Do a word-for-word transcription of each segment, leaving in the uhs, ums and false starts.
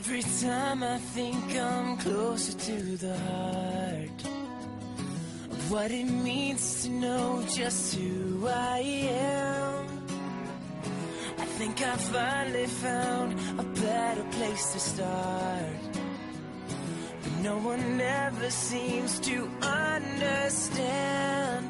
Every time I think I'm closer to the heart of what it means to know just who I am. I think I finally found a better place to start, but no one ever seems to understand.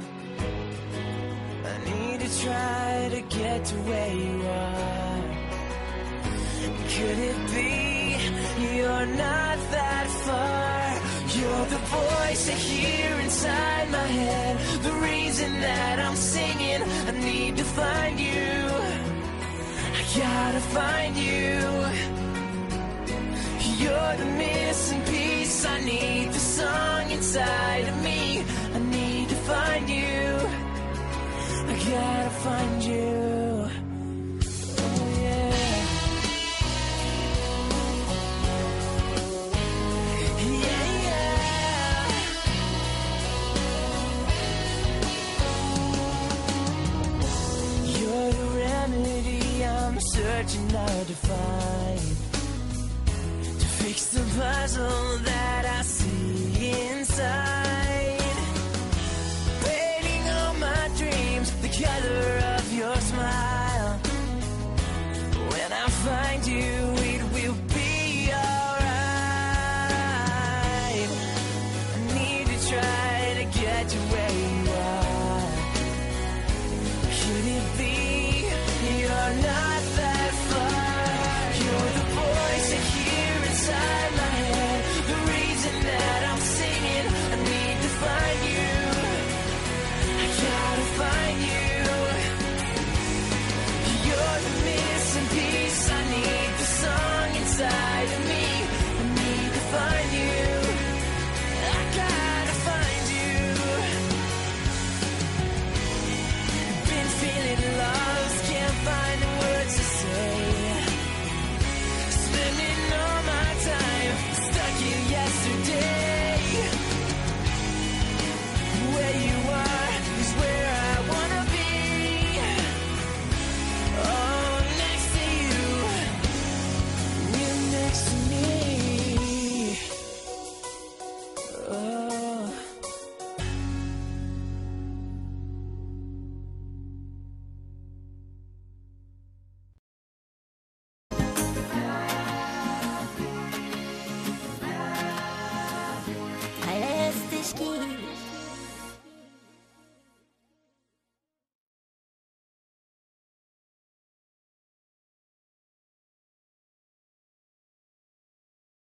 I need to try to get to where you are. Could it be you're not that far? You're the voice I hear inside my head, the reason that I'm singing. I need to find you, I gotta find you. You're the missing piece, I need the song inside of me. I need to find you, I gotta find you. Oh yeah. Searching hard to find, to fix the puzzle that